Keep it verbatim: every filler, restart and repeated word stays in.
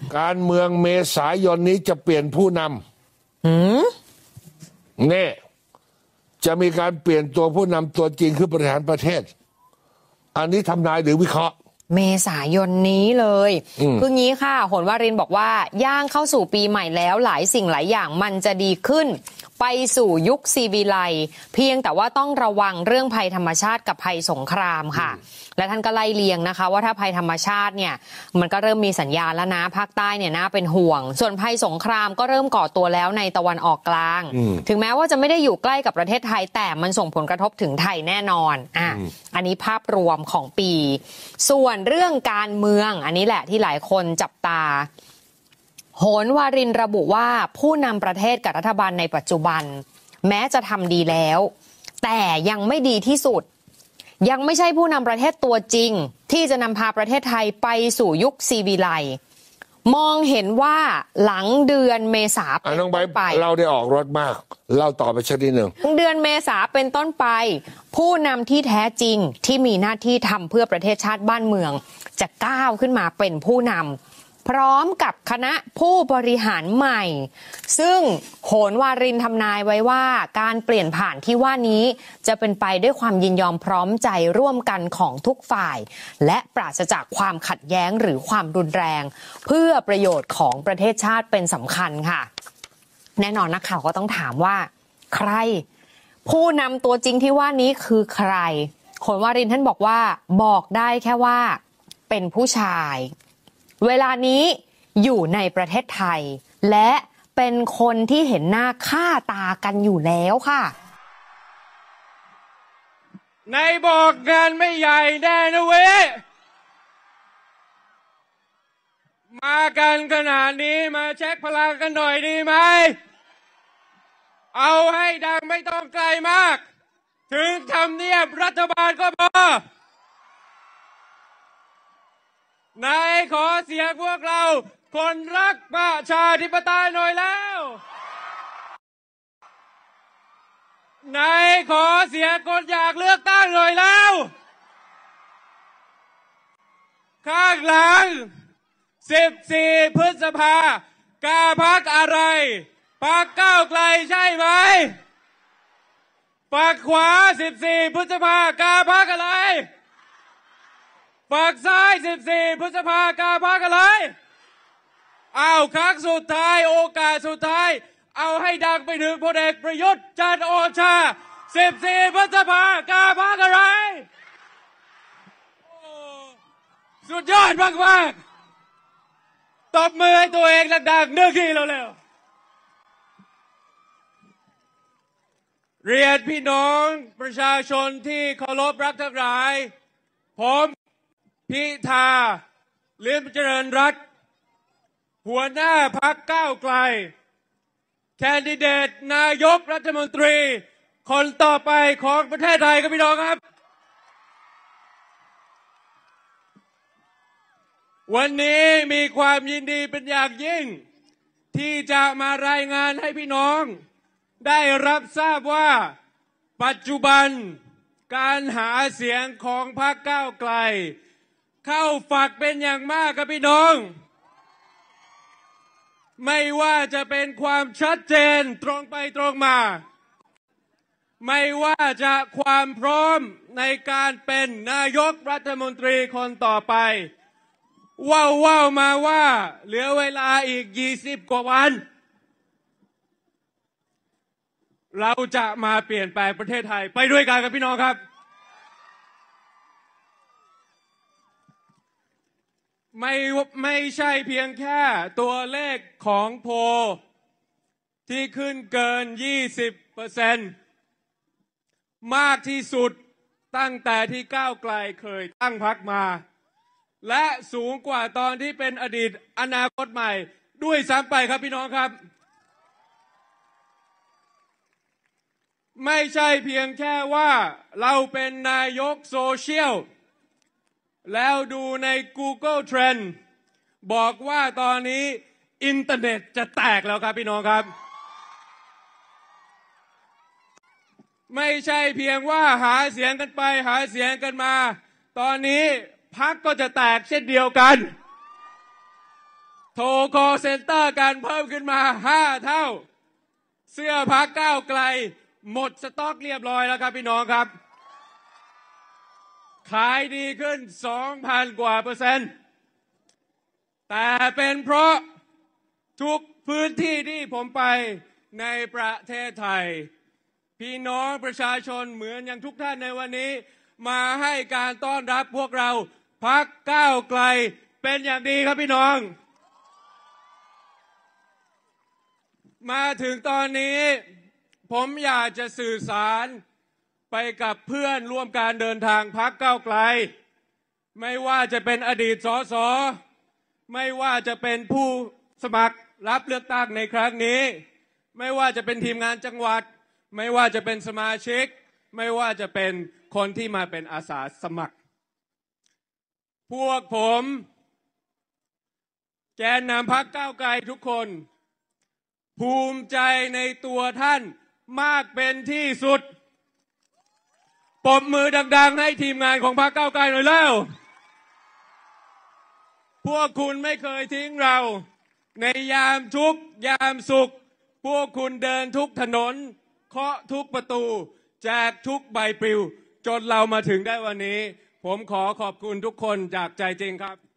การเมืองเมษายนนี้จะเปลี่ยนผู้นำเนี่ยจะมีการเปลี่ยนตัวผู้นำตัวจริงคือบริหารประเทศอันนี้ทำนายหรือวิเคราะห์เมษายนนี้เลยคืองี้ค่ะโหนวารินบอกว่าย่างเข้าสู่ปีใหม่แล้วหลายสิ่งหลายอย่างมันจะดีขึ้นไปสู่ยุคซีวิไลเพียงแต่ว่าต้องระวังเรื่องภัยธรรมชาติกับภัยสงครามค่ะและท่านก็ไล่เลียงนะคะว่าถ้าภัยธรรมชาติเนี่ยมันก็เริ่มมีสัญญาณแล้วนะภาคใต้เนี่ยน่าเป็นห่วงส่วนภัยสงครามก็เริ่มก่อตัวแล้วในตะวันออกกลางถึงแม้ว่าจะไม่ได้อยู่ใกล้กับประเทศไทยแต่มันส่งผลกระทบถึงไทยแน่นอนอ่ะอันนี้ภาพรวมของปีส่วนเรื่องการเมืองอันนี้แหละที่หลายคนจับตาโหนวารินระบุว่าผู้นำประเทศกับรัฐบาลในปัจจุบันแม้จะทำดีแล้วแต่ยังไม่ดีที่สุดยังไม่ใช่ผู้นำประเทศตัวจริงที่จะนำพาประเทศไทยไปสู่ยุคซีวิไลมองเห็นว่าหลังเดือนเมษาเป็นต้นไปเราได้ออกรถมากเราต่อไปชัดนิดหนึ่งเดือนเมษาเป็นต้นไปผู้นำที่แท้จริงที่มีหน้าที่ทำเพื่อประเทศชาติบ้านเมืองจะก้าวขึ้นมาเป็นผู้นำพร้อมกับคณะผู้บริหารใหม่ซึ่งโหนวารินทำนายไว้ว่าการเปลี่ยนผ่านที่ว่านี้จะเป็นไปด้วยความยินยอมพร้อมใจร่วมกันของทุกฝ่ายและปราศจากความขัดแย้งหรือความรุนแรงเพื่อประโยชน์ของประเทศชาติเป็นสำคัญค่ะแน่นอนนักข่าวก็ต้องถามว่าใครผู้นำตัวจริงที่ว่านี้คือใครโหนวารินท่านบอกว่าบอกได้แค่ว่าเป็นผู้ชายเวลานี้อยู่ในประเทศไทยและเป็นคนที่เห็นหน้าค่าตากันอยู่แล้วค่ะในบอกงานไม่ใหญ่แน่นะเว้ยมากันขนาดนี้มาเช็คพลังกันหน่อยดีไหมเอาให้ดังไม่ต้องไกลมากถึงทำเนียบรัฐบาลก็พอนายขอเสียงพวกเราคนรักประชาธิปไตยหน่อยแล้วนายขอเสียงคนอยากเลือกตั้งหน่อยแล้วข้างหลังสิบสี่พฤษภากาพักอะไรพรรคก้าวไกลใช่ไหมฝั่งขวาสิบสี่พฤษภากาพักอะไรฝั่งซ้ายสิบสี่พฤษภากาพักอะไรอ้าวครั้งสุดท้ายโอกาสสุดท้ายเอาให้ดังไปถึงพลเอกประยุทธ์จันทร์โอชาสิบสี่พฤษภากาพักอะไรสุดยอดมากๆตบมือให้ตัวเองดังๆนึกทีเร็วๆเรียนพี่น้องประชาชนที่เคารพรักทั้งหลายผมพิธาลิ้มเจริญรัตน์หัวหน้าพรรคก้าวไกลแคนดิเดตนายกรัฐมนตรีคนต่อไปของประเทศไทยครับพี่น้องครับวันนี้มีความยินดีเป็นอย่างยิ่งที่จะมารายงานให้พี่น้องได้รับทราบว่าปัจจุบันการหาเสียงของพรรคก้าวไกลเข้าฝักเป็นอย่างมากครับพี่น้องไม่ว่าจะเป็นความชัดเจนตรงไปตรงมาไม่ว่าจะความพร้อมในการเป็นนายกรัฐมนตรีคนต่อไปว่าวว่าวมาว่าเหลือเวลาอีกยี่สิบกว่าวันเราจะมาเปลี่ยนแปลงประเทศไทยไปด้วยกันครับพี่น้องครับไม่ไม่ใช่เพียงแค่ตัวเลขของโพลที่ขึ้นเกิน ยี่สิบเปอร์เซ็นต์ มากที่สุดตั้งแต่ที่ก้าวไกลเคยตั้งพรรคมาและสูงกว่าตอนที่เป็นอดีตอนาคตใหม่ด้วยซ้ำไปครับพี่น้องครับไม่ใช่เพียงแค่ว่าเราเป็นนายกโซเชียลแล้วดูใน Google Trend บอกว่าตอนนี้อินเทอร์เน็ตจะแตกแล้วครับพี่น้องครับไม่ใช่เพียงว่าหาเสียงกันไปหาเสียงกันมาตอนนี้พรรคก็จะแตกเช่นเดียวกันโทรคอลเซ็นเตอร์การเพิ่มขึ้นมาห้าเท่าเสื้อพักก้าวไกลหมดสต็อกเรียบร้อยแล้วครับพี่น้องครับขายดีขึ้น สองพัน กว่าเปอร์เซ็นต์แต่เป็นเพราะทุกพื้นที่ที่ผมไปในประเทศไทยพี่น้องประชาชนเหมือนอย่างทุกท่านในวันนี้มาให้การต้อนรับพวกเราพรรคก้าวไกลเป็นอย่างดีครับพี่น้องมาถึงตอนนี้ผมอยากจะสื่อสารไปกับเพื่อนร่วมการเดินทางพรรคก้าวไกลไม่ว่าจะเป็นอดีตสสไม่ว่าจะเป็นผู้สมัครรับเลือกตั้งในครั้งนี้ไม่ว่าจะเป็นทีมงานจังหวัดไม่ว่าจะเป็นสมาชิกไม่ว่าจะเป็นคนที่มาเป็นอาสาสมัครพวกผมแกนนำพรรคก้าวไกลทุกคนภูมิใจในตัวท่านมากเป็นที่สุดปรบมือดังๆให้ทีมงานของพรรคก้าวไกลหน่อยแล้วพวกคุณไม่เคยทิ้งเราในยามทุกข์ยามสุขพวกคุณเดินทุกถนนเคาะทุกประตูแจกทุกใบปลิวจนเรามาถึงได้วันนี้ผมขอขอบคุณทุกคนจากใจจริงครับ